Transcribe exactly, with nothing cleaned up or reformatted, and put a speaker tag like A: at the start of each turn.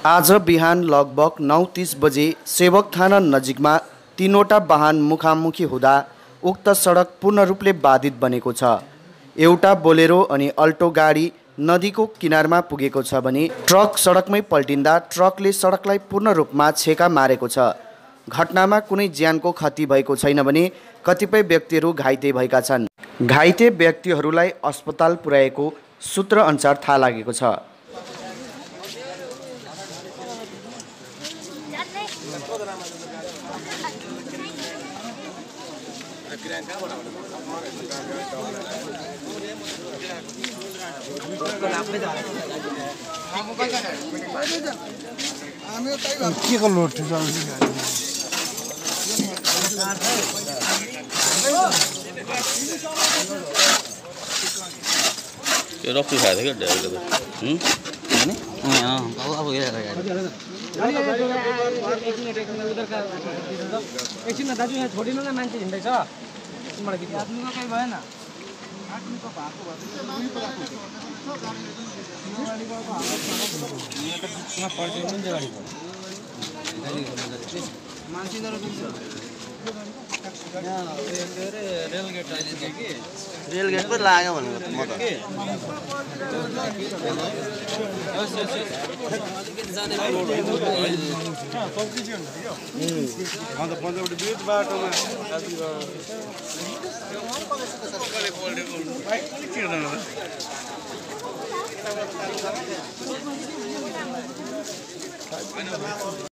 A: आज बिहान लगभग नौ तीस बजे सेवक थाना नजिकमा तीनवटा वाहन मुखामुखी हुँदा उक्त सडक पूर्ण रूपले बाधित बनेको छ। एउटा बोलेरो अनि अल्टो गाडी नदीको किनारमा पुगेको छ भने ट्रक सडकमै पल्टिँदा ट्रकले सडकलाई पूर्ण रूपमा छेका मारेको छ। घटनामा कुनै ज्यानको क्षति भएको छैन भने कतिपय व्यक्तिहरू घाइते भएका छन्। घाइते व्यक्तिहरूलाई अस्पताल पुर्याएको सूत्र अनुसार थाहा लागेको छ।
B: के को लोड थियो
C: त्यो रक्सी खाएको थियो क्या ड्राइभरले त हैन अँ अब अब हेरेर गाडी
D: एकछिन दाजु यहाँ छोडिनु न, मान्छे हिँड्दैछ। तिमीबाट गीत आदमीको कहीँ भएन, आदमीको भएको रेलगेट
C: रेलगेट पो लाग्यो भनेको म त
B: बाटोमा